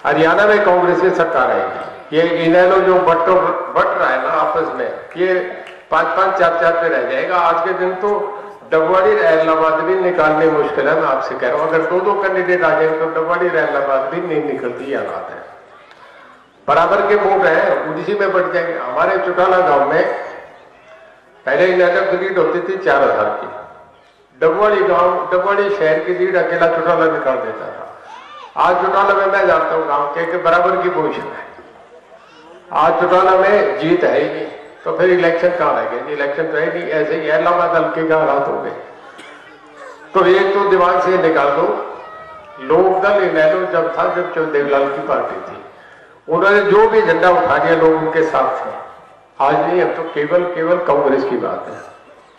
हरियाणा में कांग्रेस की सरकार आएगी। ये इनेलो जो बट रहा है ना आपस में, ये 5-5 4-4 पे रह जाएगा। आज के दिन तो डबवाड़ी इलाहाबाद भी निकालनी मुश्किल है। मैं आपसे कह रहा हूं, अगर 2-2 कैंडिडेट आ जाए तो डबवाड़ी इलाहाबाद भी नहीं निकलती। हालात है, बराबर के वोट है, उसी में बढ़ जाएंगे। हमारे चौटाला गांव में पहले इनेलो की लीड होती थी 4000 की। डबवाड़ी शहर की लीड अकेला चौटाला निकाल देता था। आज चौटाला में मैं जानता हूं गांव के बराबर की पोजीशन है। आज चौटाला में जीत है ही नहीं, तो फिर इलेक्शन कहां रह गए? इलेक्शन तो है नहीं। ऐसे ही इलाहाबाद हल्के का हालात हो गए। तो एक तो दिमाग से निकाल दो, लोकदल इनेलो जब था, जब देवलाल की पार्टी थी, उन्होंने जो भी झंडा उठा दिया लोग उनके साथ थे। आज नहीं, अब तो केवल कांग्रेस की बात है।